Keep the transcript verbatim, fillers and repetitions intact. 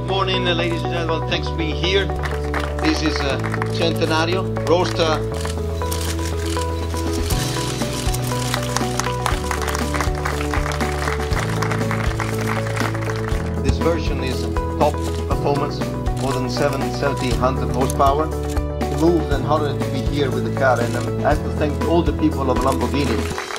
Good morning, uh, ladies and gentlemen. Thanks for being here. This is uh, Centenario Roadster. This version is top performance, more than seven seventy, one hundred horsepower. To move and harder to be here with the car, and um, I have to thank all the people of Lamborghini.